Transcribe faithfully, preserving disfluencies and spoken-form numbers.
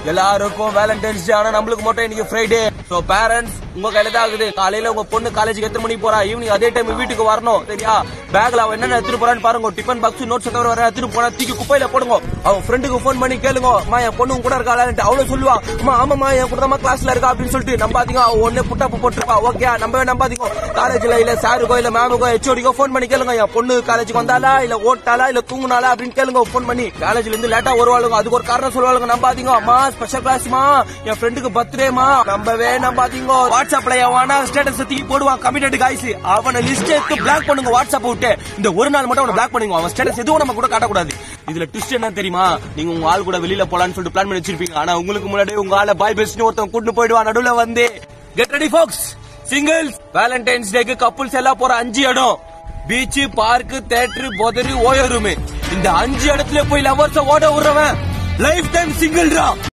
எல்லாருக்கும் வேலண்டைன்ஸ் டே, ஆனா நம்மளுக்கு மட்டும் இன்னைக்கு ஃப்ரைடே. சோ பேரண்ட்ஸ் உங்க கையில தான் ஆகுது. காலையில உங்க பொண்ணு காலேஜுக்கு எத்தனை மணிக்கு போறா, ஈவினிங் அதே டைம் வீட்டுக்கு வரணும் சரியா. பேக்ல அவன் என்ன எடுத்துட்டு போறான்னு பாருங்க. டிஃபன் பாக்ஸ், நோட்ஸ் தவிர வர எடுத்துட்டு போனா தூக்கி குப்பையில போடுங்க. அவன் ஃப்ரெண்டுக்கு போன் பண்ணி கேளுங்க, அம்மா என் பொண்ணு கூட இருக்காளான்ட்டு. அவளும் சொல்லுவா, அம்மா ஆமாமா என் கூட தான் கிளாஸ்ல இருக்கா அப்படின்னு சொல்லிட்டு. நம்பாதீங்க, அவன் ஒண்ணு புட்டப்பு போட்டுருப்பா. ஓகே நம்பவே நம்பாதீங்க. காலேஜ்ல இல்ல சாருக்கோ இல்ல மேமுக்கோ ஹெச்ஓடிக்கோ போன் பண்ணி கேளுங்க, என் பொண்ணு காலேஜுக்கு வந்தாலா இல்ல ஓட்டாலா இல்ல தூங்குனாலா அப்படின்னு கேளுங்க. போன் பண்ணி காலேஜ்ல இருந்து லேட்டா வருவாளுங்க, அதுக்கு ஒரு காரணம் சொல்லுவாளுங்க. நம்பாதீங்க, அம்மா ஸ்பெஷல் கிளாஸ்மா, என் ஃப்ரெண்டுக்கு பர்த்டேமா. நம்பவே நம்பாதீங்க. வாட்ஸ்அப்ல எவனா ஸ்டேட்டஸ் தூக்கி போடுவான் கமிட்டட் காய்ஸ், அவனை லிஸ்ட் எடுத்து பிளாக் பண்ணுங்க. வாட்ஸ்அப் விட்டு இந்த ஒரு நாள் மட்டும் அவனை பிளாக் பண்ணுங்க. அவன் ஸ்டேட்டஸ் எதுவும் நம்ம கூட காட்டக்கூடாது. இதுல ட்விஸ்ட் என்ன தெரியுமா, நீங்க உங்க ஆள் கூட வெளியில போலான்னு சொல்லிட்டு பிளான் பண்ணி வச்சிருப்பீங்க. ஆனா உங்களுக்கு முன்னாடி உங்க ஆள பாய் பெஸ்ட்னு ஒருத்தன் கூட்டு போயிடுவான் நடுவுல வந்து. Get ready folks. Singles Valentine's டேக்கு கப்புள்ஸ் எல்லாம் போற அஞ்சு இடம்: பீச், பார்க், தியேட்டர், போதரி, ஓயோ ரூம். இந்த அஞ்சு இடத்துல போய் லவர்ஸ ஓட விடுறவன் லைஃப் டைம் சிங்கிள்ரா.